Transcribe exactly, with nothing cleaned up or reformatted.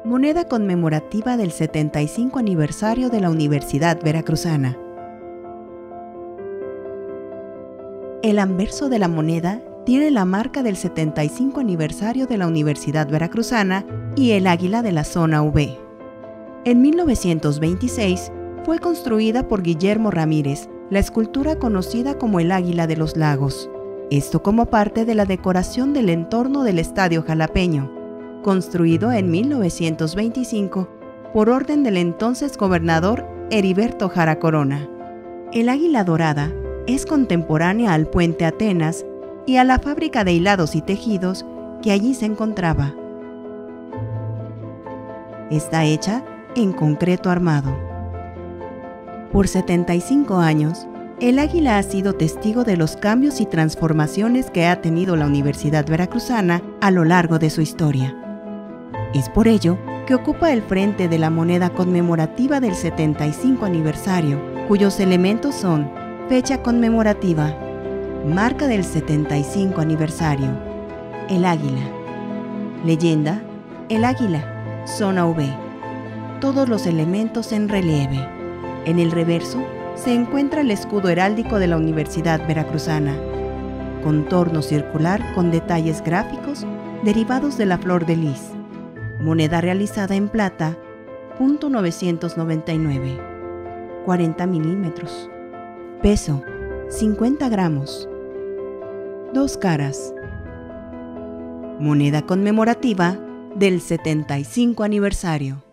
Moneda conmemorativa del setenta y cinco aniversario de la Universidad Veracruzana. El anverso de la moneda tiene la marca del setenta y cinco aniversario de la Universidad Veracruzana y el águila de la zona V. En mil novecientos veintiséis fue construida por Guillermo Ramírez la escultura conocida como el Águila de los Lagos, esto como parte de la decoración del entorno del Estadio Jalapeño, construido en mil novecientos veinticinco por orden del entonces gobernador Heriberto Jara Corona. El águila dorada es contemporánea al Puente Atenas y a la fábrica de hilados y tejidos que allí se encontraba. Está hecha en concreto armado. Por setenta y cinco años, el águila ha sido testigo de los cambios y transformaciones que ha tenido la Universidad Veracruzana a lo largo de su historia. Es por ello que ocupa el frente de la moneda conmemorativa del setenta y cinco aniversario, cuyos elementos son fecha conmemorativa, marca del setenta y cinco aniversario, el águila, leyenda, el águila, zona V, todos los elementos en relieve. En el reverso se encuentra el escudo heráldico de la Universidad Veracruzana, contorno circular con detalles gráficos derivados de la flor de lis, moneda realizada en plata, punto novecientos noventa y nueve, cuarenta milímetros, peso, cincuenta gramos, dos caras, moneda conmemorativa del setenta y cinco aniversario.